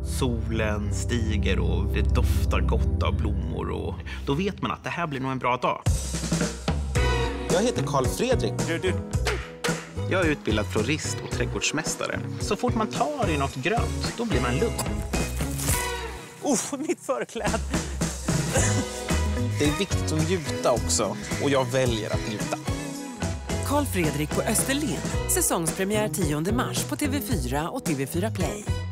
Solen stiger och det doftar gott av blommor och då vet man att det här blir nog en bra dag. Jag heter Carl Fredrik. Jag är utbildad florist och trädgårdsmästare. Så fort man tar i något grönt, då blir man lugn. Mitt förkläde. Det är viktigt att njuta också, och jag väljer att njuta. Carl Fredrik på Österlen. Säsongspremiär 10 mars på TV4 och TV4 Play.